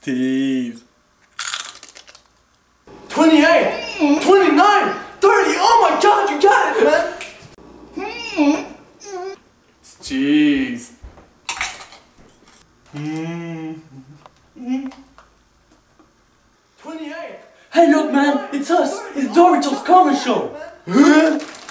Steaze. 28, 29, 30. Oh my God, you got it, man. Steaze. 28. Hey, look, man, it's us. It's Doritos Commercial.